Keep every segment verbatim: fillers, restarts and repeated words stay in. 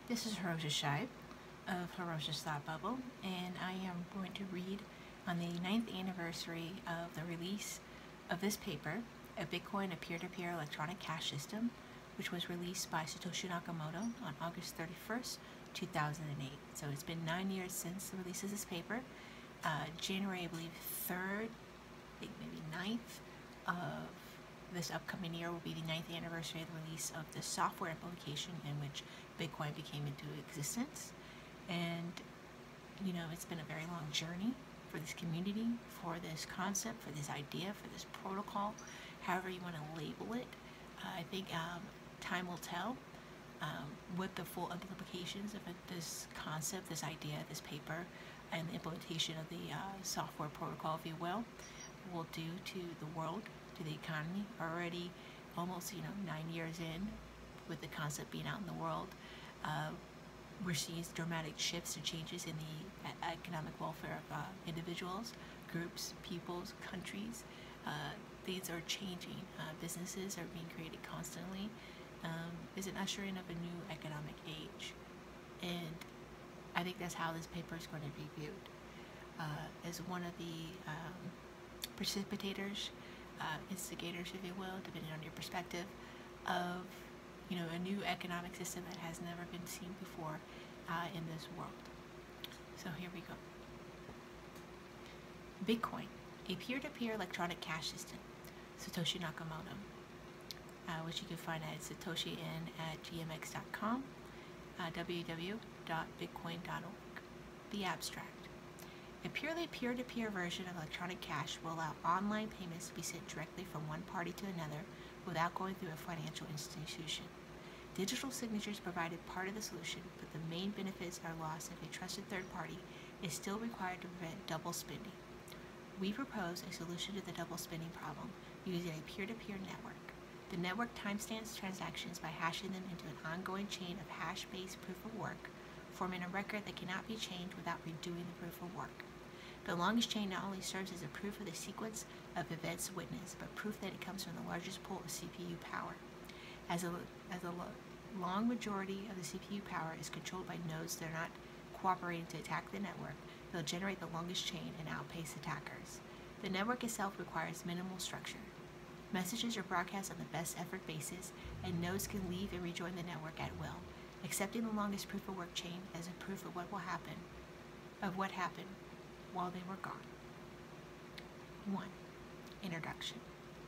This is Hirosha Shive of Hirosha's Thought Bubble, and I am going to read on the ninth anniversary of the release of this paper, A Bitcoin, a Peer-to-Peer Electronic Cash System, which was released by Satoshi Nakamoto on August thirty-first, two thousand eight. So it's been nine years since the release of this paper. Uh, January, I believe, third, I think maybe ninth of this upcoming year will be the ninth anniversary of the release of the software application in which Bitcoin became into existence. And, you know, it's been a very long journey for this community, for this concept, for this idea, for this protocol, however you want to label it. Uh, I think um, time will tell um, what the full implications of it, this concept, this idea, this paper, and the implementation of the uh, software protocol, if you will, will do to the world, to the economy. Already almost, you know, nine years in with the concept being out in the world, uh, we're seeing dramatic shifts and changes in the economic welfare of uh, individuals, groups, peoples, countries. Uh, things are changing. Uh, businesses are being created constantly. Um, is an ushering of a new economic age. And I think that's how this paper is going to be viewed. Uh, as one of the um, precipitators, uh, instigators, if you will, depending on your perspective, of you know a new economic system that has never been seen before uh, in this world. So here we go. Bitcoin, a peer-to-peer electronic cash system. Satoshi Nakamoto, uh, which you can find at satoshin at g m x dot com, uh, w w w dot bitcoin dot org. The abstract. A purely peer-to-peer version of electronic cash will allow online payments to be sent directly from one party to another without going through a financial institution. Digital signatures provided part of the solution, but the main benefits are lost if a trusted third party is still required to prevent double spending. We propose a solution to the double spending problem using a peer-to-peer network. The network timestamps transactions by hashing them into an ongoing chain of hash-based proof of work, forming a record that cannot be changed without redoing the proof of work. The longest chain not only serves as a proof of the sequence of events witnessed, but proof that it comes from the largest pool of C P U power. As a, as a long majority of the C P U power is controlled by nodes that are not cooperating to attack the network, they'll generate the longest chain and outpace attackers. The network itself requires minimal structure. Messages are broadcast on the best effort basis, and nodes can leave and rejoin the network at will, accepting the longest proof of work chain as a proof of what will happen, of what happened while they were gone. one. Introduction.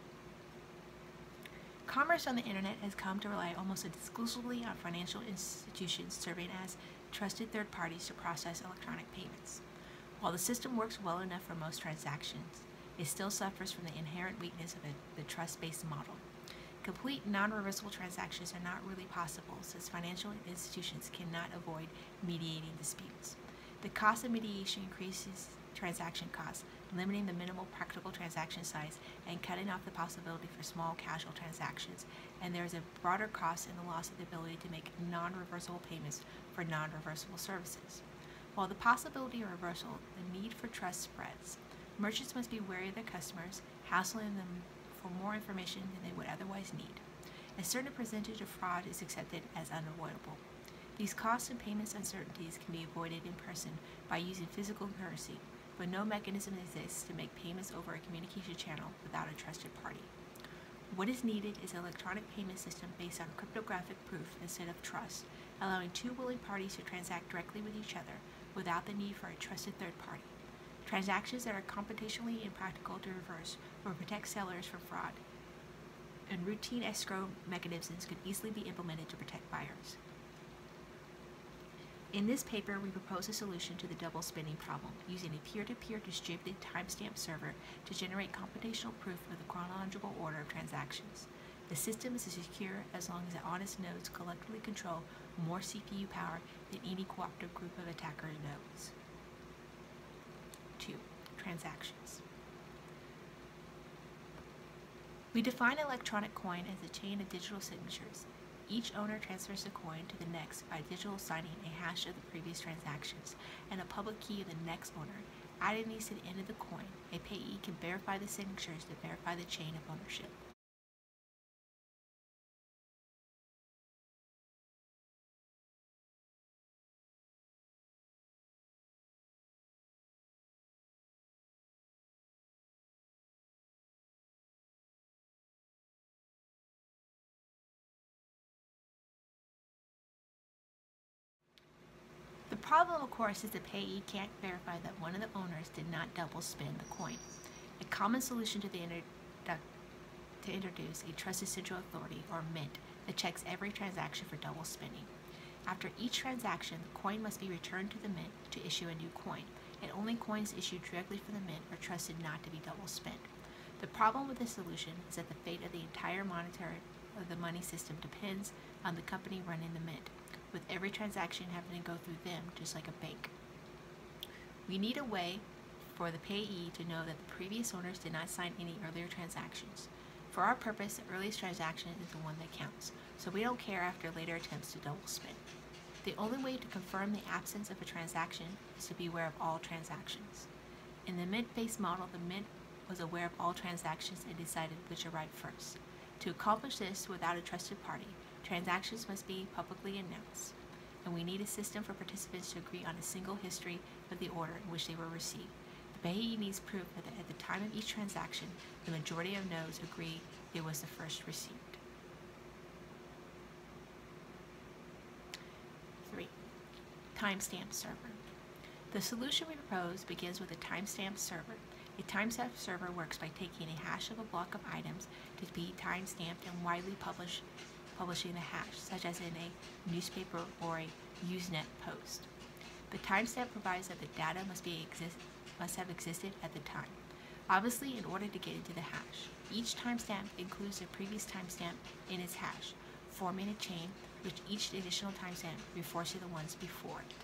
Commerce on the internet has come to rely almost exclusively on financial institutions serving as trusted third parties to process electronic payments. While the system works well enough for most transactions, it still suffers from the inherent weakness of a, the trust-based model. Complete non-reversible transactions are not really possible since financial institutions cannot avoid mediating disputes. The cost of mediation increases transaction costs, limiting the minimal practical transaction size and cutting off the possibility for small casual transactions, and there is a broader cost in the loss of the ability to make non-reversible payments for non-reversible services. While the possibility of reversal, the need for trust spreads. Merchants must be wary of their customers, hassling them for more information than they would otherwise need. A certain percentage of fraud is accepted as unavoidable. These costs and payments uncertainties can be avoided in person by using physical currency, but no mechanism exists to make payments over a communication channel without a trusted party. What is needed is an electronic payment system based on cryptographic proof instead of trust, allowing two willing parties to transact directly with each other without the need for a trusted third party. Transactions that are computationally impractical to reverse will protect sellers from fraud, and routine escrow mechanisms can easily be implemented to protect buyers. In this paper, we propose a solution to the double spending problem using a peer-to-peer distributed timestamp server to generate computational proof of the chronological order of transactions. The system is secure as long as the honest nodes collectively control more C P U power than any cooperative group of attacker nodes. two. Transactions. We define an electronic coin as a chain of digital signatures. Each owner transfers the coin to the next by digital signing a hash of the previous transactions and a public key of the next owner. Adding these to the end of the coin, a payee can verify the signatures to verify the chain of ownership. problem, of course, is the payee can't verify that one of the owners did not double spend the coin. A common solution to, the introdu- to introduce a trusted central authority, or mint, that checks every transaction for double spending. After each transaction, the coin must be returned to the mint to issue a new coin, and only coins issued directly from the mint are trusted not to be double spent. The problem with this solution is that the fate of the entire monetary of the money system depends on the company running the mint, with every transaction having to go through them, just like a bank. We need a way for the payee to know that the previous owners did not sign any earlier transactions. For our purpose, the earliest transaction is the one that counts, so we don't care after later attempts to double spend. The only way to confirm the absence of a transaction is to be aware of all transactions. In the mint-based model, the mint was aware of all transactions and decided which arrived first. To accomplish this without a trusted party, transactions must be publicly announced, and we need a system for participants to agree on a single history of the order in which they were received. The payee needs proof that at the time of each transaction, the majority of nodes agree it was the first received. Three, timestamp server. The solution we propose begins with a timestamp server. A timestamp server works by taking a hash of a block of items to be timestamped and widely publish, publishing the hash, such as in a newspaper or a Usenet post. The timestamp provides that the data must be exist, must have existed at the time. Obviously, in order to get into the hash, each timestamp includes the previous timestamp in its hash, forming a chain which each additional timestamp refers to the ones before it.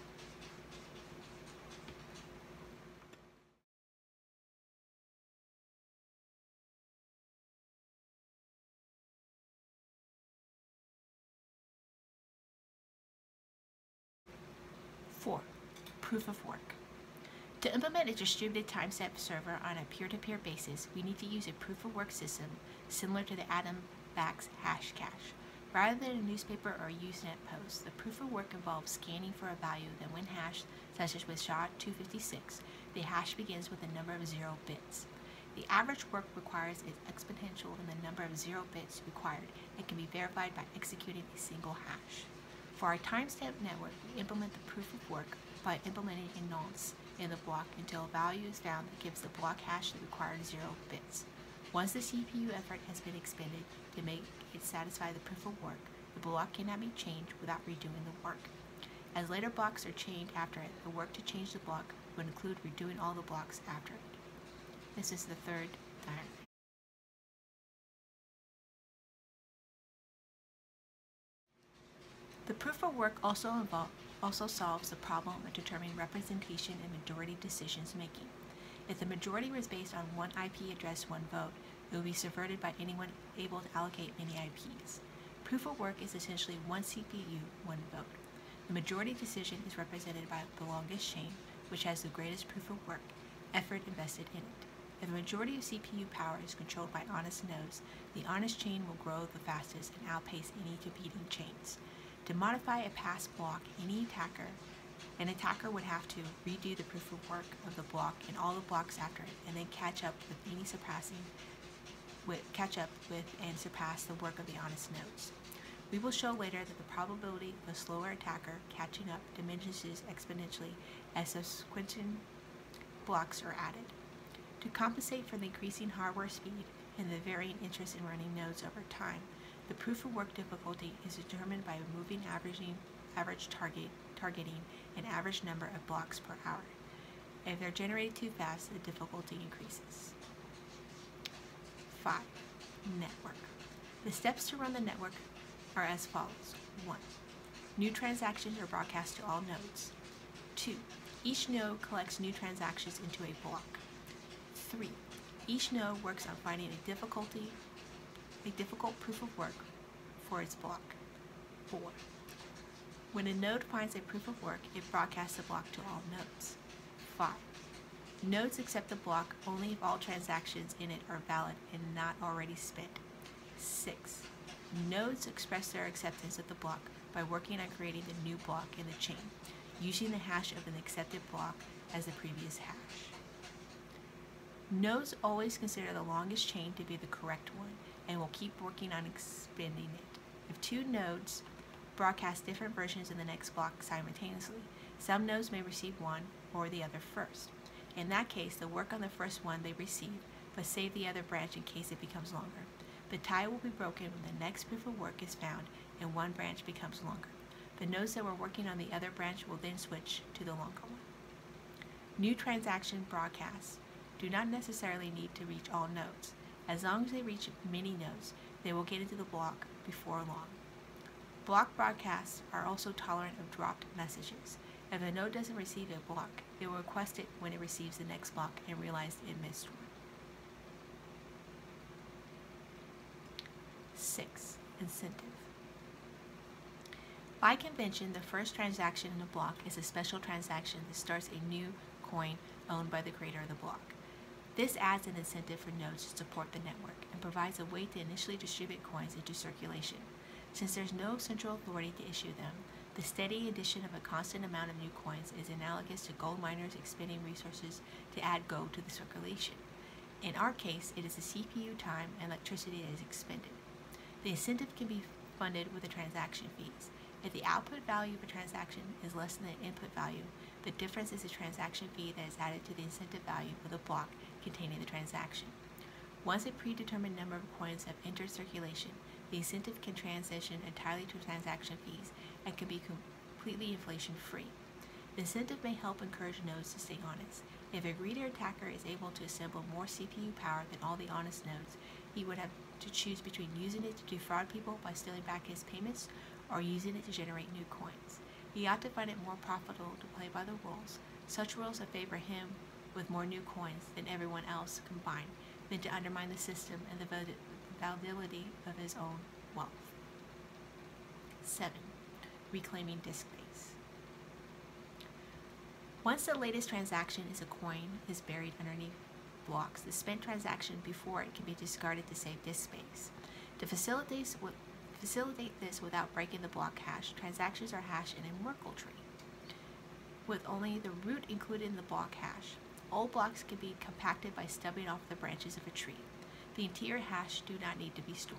Four, proof of work. To implement a distributed timestamp server on a peer-to-peer basis, we need to use a proof-of-work system similar to the Atom-Vax Hashcash. Rather than a newspaper or Usenet post, the proof-of-work involves scanning for a value that when hashed, such as with S H A two fifty-six, the hash begins with a number of zero bits. The average work requires is exponential in the number of zero bits required and can be verified by executing a single hash. For our timestamp network, we implement the proof-of-work by implementing a nonce in the block until a value is found that gives the block hash the required zero bits. Once the C P U effort has been expended to make it satisfy the proof of work, the block cannot be changed without redoing the work. As later blocks are chained after it, the work to change the block would include redoing all the blocks after it. This is the third diagram. The proof of work also involve, also solves the problem of determining representation in majority decisions making. If the majority was based on one I P address, one vote, it would be subverted by anyone able to allocate many I Ps. Proof of work is essentially one C P U, one vote. The majority decision is represented by the longest chain, which has the greatest proof of work, effort invested in it. If the majority of C P U power is controlled by honest nodes, the honest chain will grow the fastest and outpace any competing chains. To modify a past block, any attacker, an attacker would have to redo the proof of work of the block and all the blocks after it, and then catch up with any surpassing, with, catch up with and surpass the work of the honest nodes. We will show later that the probability of a slower attacker catching up diminishes exponentially as subsequent blocks are added. To compensate for the increasing hardware speed and the varying interest in running nodes over time, the proof of work difficulty is determined by removing averaging, average target, targeting an average number of blocks per hour. If they're generated too fast, the difficulty increases. Five, network. The steps to run the network are as follows. One, new transactions are broadcast to all nodes. Two, each node collects new transactions into a block. Three, each node works on finding a difficulty a difficult proof of work for its block. Four, when a node finds a proof of work, it broadcasts the block to all nodes. Five, nodes accept the block only if all transactions in it are valid and not already spent. Six, nodes express their acceptance of the block by working on creating the new block in the chain, using the hash of an accepted block as the previous hash. Nodes always consider the longest chain to be the correct one and will keep working on expanding it. If two nodes broadcast different versions of the next block simultaneously, Some nodes may receive one or the other first. In that case, they'll work on the first one they receive, but save the other branch in case it becomes longer. The tie will be broken when the next proof of work is found and one branch becomes longer. The nodes that were working on the other branch will then switch to the longer one. New transaction broadcasts do not necessarily need to reach all nodes. As long as they reach many nodes, they will get into the block before long. Block broadcasts are also tolerant of dropped messages. If a node doesn't receive a block, it will request it when it receives the next block and realize it missed one. Six, incentive. By convention, the first transaction in a block is a special transaction that starts a new coin owned by the creator of the block. This adds an incentive for nodes to support the network and provides a way to initially distribute coins into circulation. Since there's no central authority to issue them, the steady addition of a constant amount of new coins is analogous to gold miners expending resources to add gold to the circulation. In our case, it is the C P U time and electricity that is expended. The incentive can be funded with the transaction fees. If the output value of a transaction is less than the input value, the difference is the transaction fee that is added to the incentive value of the block containing the transaction. Once a predetermined number of coins have entered circulation, the incentive can transition entirely to transaction fees and can be completely inflation-free. The incentive may help encourage nodes to stay honest. If a greedy attacker is able to assemble more C P U power than all the honest nodes, he would have to choose between using it to defraud people by stealing back his payments or using it to generate new coins. He ought to find it more profitable to play by the rules, such rules that favor him with more new coins than everyone else combined, than to undermine the system and the validity of his own wealth. Seven, reclaiming disk space. Once the latest transaction is a coin is buried underneath blocks, the spent transaction before it can be discarded to save disk space. To facilitate, facilitate this without breaking the block hash, transactions are hashed in a Merkle tree, with only the root included in the block hash. Old blocks can be compacted by stubbing off the branches of a tree. The interior hash do not need to be stored.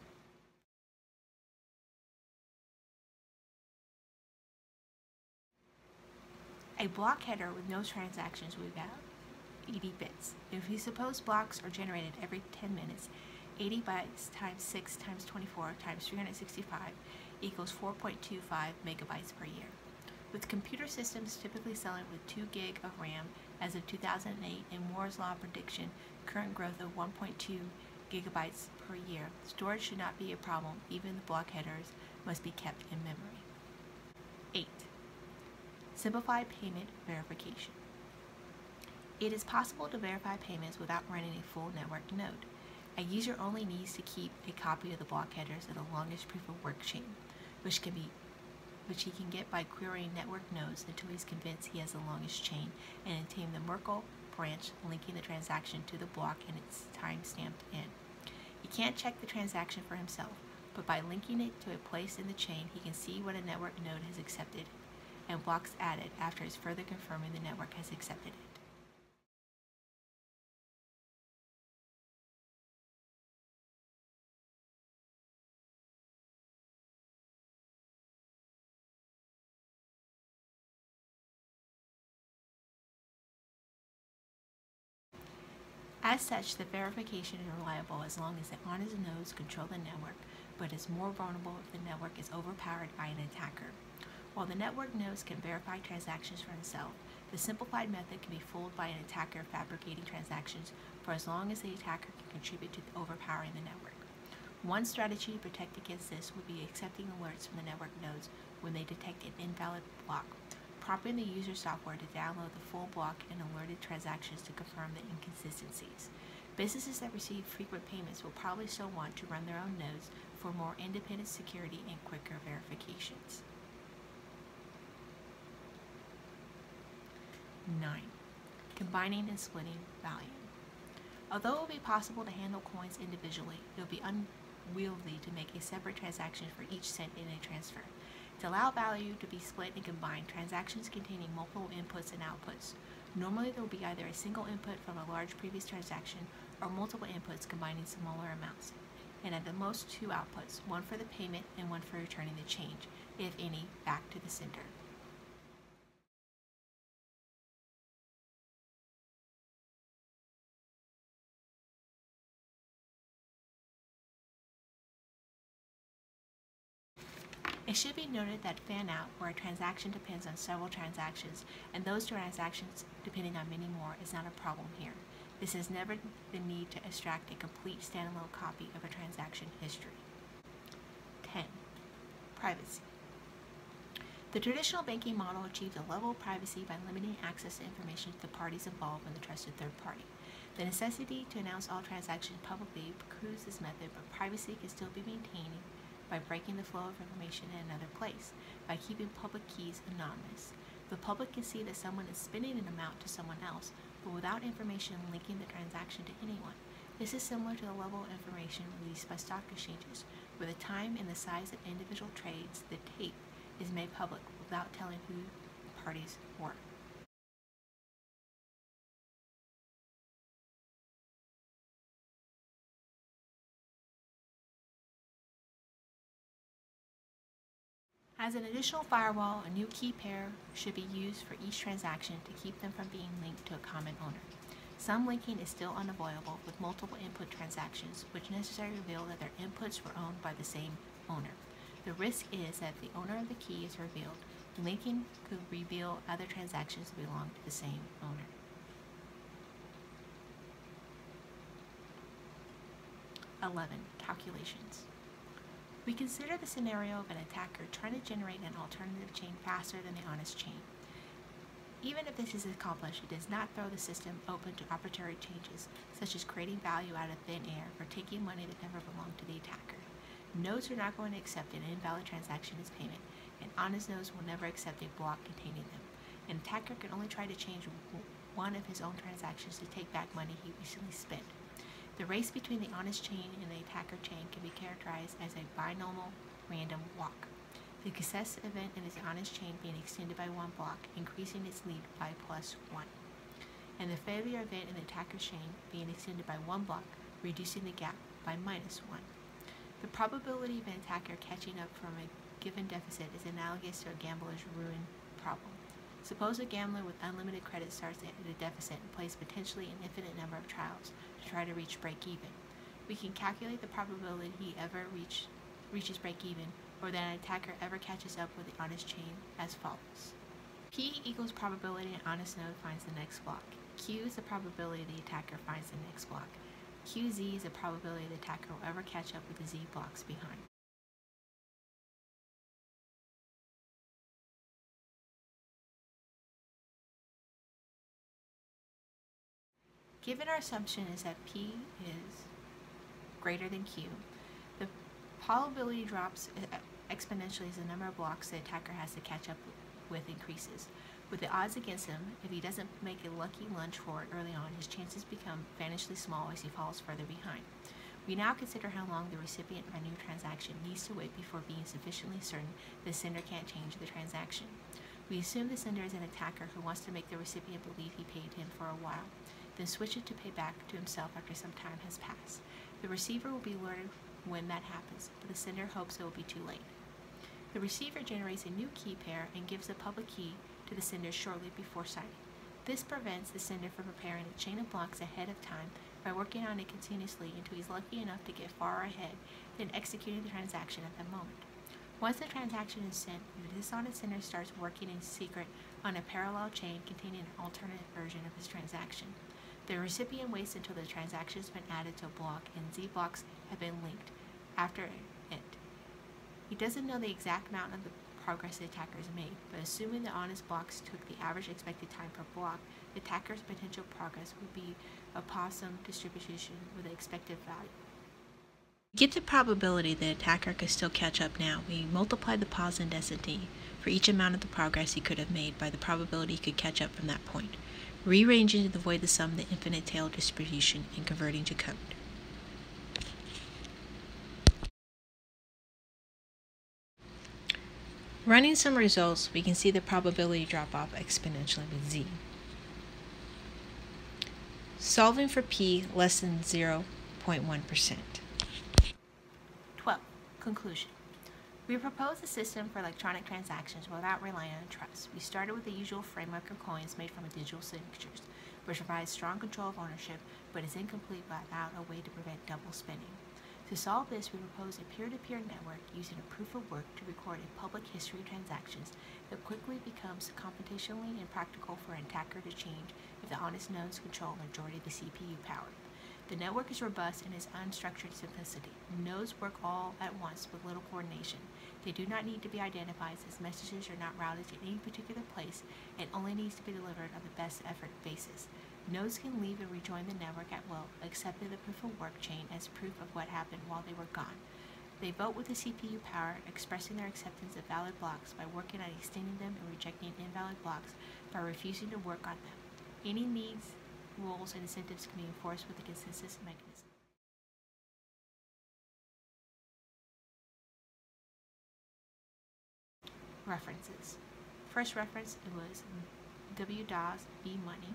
A block header with no transactions would have eighty bits. If we suppose blocks are generated every ten minutes, eighty bytes times six times twenty-four times three hundred sixty-five equals four point two five megabytes per year. With computer systems typically selling with two gig of RAM as of two thousand eight and Moore's Law prediction current growth of one point two gigabytes per year, storage should not be a problem. Even the block headers must be kept in memory. Eight. Simplified payment verification. It is possible to verify payments without running a full network node. A user only needs to keep a copy of the block headers of the longest proof of work chain, which can be which he can get by querying network nodes until he's convinced he has the longest chain, and obtain the Merkle branch linking the transaction to the block and its time-stamped in. He can't check the transaction for himself, but by linking it to a place in the chain, he can see what a network node has accepted and blocks added after it's further confirming the network has accepted it. As such, the verification is reliable as long as the honest nodes control the network, but is more vulnerable if the network is overpowered by an attacker. While the network nodes can verify transactions for themselves, the simplified method can be fooled by an attacker fabricating transactions for as long as the attacker can contribute to overpowering the network. One strategy to protect against this would be accepting alerts from the network nodes when they detect an invalid block, prompting the user software to download the full block and alerted transactions to confirm the inconsistencies. Businesses that receive frequent payments will probably still want to run their own nodes for more independent security and quicker verifications. Nine. Combining and splitting value. Although it will be possible to handle coins individually, it will be unwieldy to make a separate transaction for each cent in a transfer. To allow value to be split and combined, transactions containing multiple inputs and outputs. Normally there will be either a single input from a large previous transaction or multiple inputs combining smaller amounts, and at the most two outputs, one for the payment and one for returning the change, if any, back to the sender. It should be noted that fan-out, where a transaction depends on several transactions, and those transactions depending on many more, is not a problem here. This is never the need to extract a complete standalone copy of a transaction history. ten. Privacy. The traditional banking model achieves a level of privacy by limiting access to information to the parties involved in the trusted third party. The necessity to announce all transactions publicly precludes this method, but privacy can still be maintained by breaking the flow of information in another place, by keeping public keys anonymous. The public can see that someone is spending an amount to someone else, but without information linking the transaction to anyone. This is similar to the level of information released by stock exchanges, where the time and the size of individual trades, the tape, is made public without telling who the parties were. As an additional firewall, a new key pair should be used for each transaction to keep them from being linked to a common owner. Some linking is still unavoidable with multiple input transactions, which necessarily reveal that their inputs were owned by the same owner. The risk is that if the owner of the key is revealed, linking could reveal other transactions that belong to the same owner. eleven. Calculations. We consider the scenario of an attacker trying to generate an alternative chain faster than the honest chain. Even if this is accomplished, it does not throw the system open to arbitrary changes, such as creating value out of thin air or taking money that never belonged to the attacker. Nodes are not going to accept an invalid transaction as payment, and honest nodes will never accept a block containing them. An attacker can only try to change one of his own transactions to take back money he recently spent. The race between the honest chain and the attacker chain can be characterized as a binomial random walk. The success event in the honest chain being extended by one block, increasing its lead by plus one, and the failure event in the attacker chain being extended by one block, reducing the gap by minus one. The probability of an attacker catching up from a given deficit is analogous to a gambler's ruin problem. Suppose a gambler with unlimited credit starts at a deficit and plays potentially an infinite number of trials to try to reach break-even. We can calculate the probability he ever reach, reaches break-even, or that an attacker ever catches up with the honest chain as follows. P equals probability an honest node finds the next block. Q is the probability the attacker finds the next block. Q Z is the probability the attacker will ever catch up with the Z blocks behind. Given our assumption is that P is greater than Q, the probability drops exponentially as the number of blocks the attacker has to catch up with increases. With the odds against him, if he doesn't make a lucky lunge for it early on, his chances become vanishingly small as he falls further behind. We now consider how long the recipient of a new transaction needs to wait before being sufficiently certain the sender can't change the transaction. We assume the sender is an attacker who wants to make the recipient believe he paid him for a while, then switch it to pay back to himself after some time has passed. The receiver will be alerted when that happens, but the sender hopes it will be too late. The receiver generates a new key pair and gives the public key to the sender shortly before signing. This prevents the sender from preparing a chain of blocks ahead of time by working on it continuously until he's lucky enough to get far ahead, then executing the transaction at that moment. Once the transaction is sent, the dishonest sender starts working in secret on a parallel chain containing an alternate version of his transaction. The recipient waits until the transaction has been added to a block and Z blocks have been linked after it. He doesn't know the exact amount of the progress the attacker has made, but assuming the honest blocks took the average expected time per block, the attacker's potential progress would be a Poisson distribution with the expected value. To get the probability the attacker could still catch up now, we multiply the Poisson density for each amount of the progress he could have made by the probability he could catch up from that point, rearranging to avoid the sum of the infinite tail distribution and converting to code. Running some results, we can see the probability drop off exponentially with Z. Solving for P less than zero point one percent. twelve. Conclusion. We proposed a system for electronic transactions without relying on trust. We started with the usual framework of coins made from digital signatures, which provides strong control of ownership, but is incomplete without a way to prevent double spending. To solve this, we propose a peer-to-peer network using a proof of work to record a public history of transactions that quickly becomes computationally impractical for an attacker to change if the honest nodes control a majority of the C P U power. The network is robust in its unstructured simplicity. Nodes work all at once with little coordination. They do not need to be identified as messages are not routed to any particular place and only needs to be delivered on the best effort basis. Nodes can leave and rejoin the network at will, accepting the proof of work chain as proof of what happened while they were gone. They vote with the C P U power, expressing their acceptance of valid blocks by working on extending them and rejecting invalid blocks by refusing to work on them. Any needs, rules, and incentives can be enforced with a consensus mechanism. References. First reference, it was W. Dawes v. Money.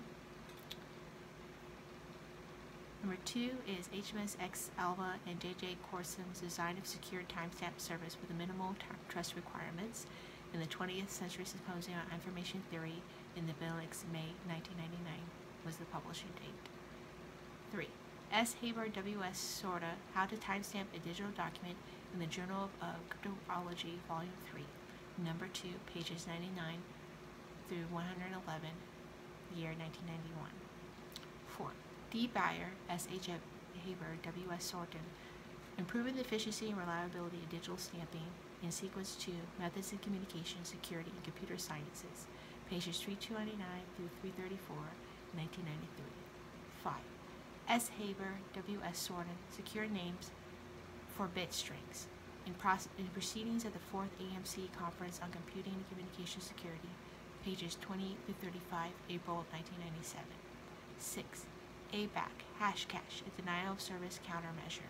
Number two is H M S X Alva and J J Corsum's design of secure timestamp service with minimal trust requirements in the twentieth Century Symposium on Information Theory in the Benelux, May nineteen ninety-nine was the publishing date. Three. S. Haber W. S. Sorda, How to Timestamp a Digital Document in the Journal of Cryptology, Volume three, Number two, pages ninety-nine through one hundred eleven, year nineteen ninety-one. Four. D. Beyer, S. H. Haber, W. S. Sorten, Improving the Efficiency and Reliability of Digital Stamping in Sequence two, Methods in Communication, Security, and Computer Sciences, pages three twenty-nine through three thirty-four, nineteen ninety-three. Five. S. Haber, W. S. Sorten, Secure Names for Bit Strings, in, in Proceedings of the fourth A M C Conference on Computing and Communication Security, pages twenty-eight through thirty-five, April of nineteen ninety-seven. Six. A B A C, Hashcash, a Denial of Service Countermeasure,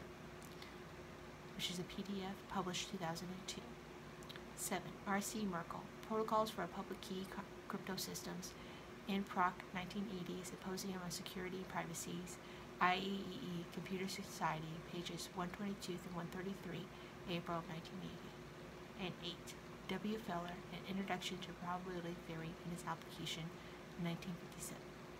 which is a P D F published two thousand two. Seven. R C Merkel, Protocols for Public Key Crypto Systems, in Proc nineteen eighty, Symposium on Security and Privacies, I E E E, Computer Society, pages one twenty-two through one thirty-three, April of nineteen eighty. And eight. W. Feller, An Introduction to Probability Theory and its Application, nineteen fifty-seven.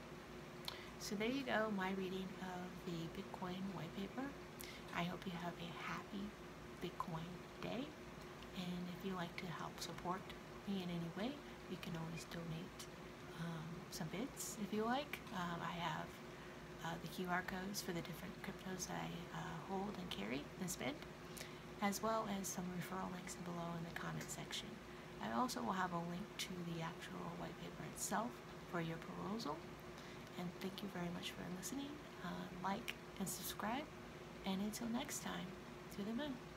So there you go, my reading of the Bitcoin white paper. I hope you have a happy Bitcoin day. And if you like to help support me in any way, you can always donate um, some bits if you like. Um, I have uh, the Q R codes for the different cryptos that I uh, hold and carry and spend, as well as some referral links below in the comment section. I also will have a link to the actual white paper itself for your perusal. And thank you very much for listening. Uh, like and subscribe. And until next time, to the moon.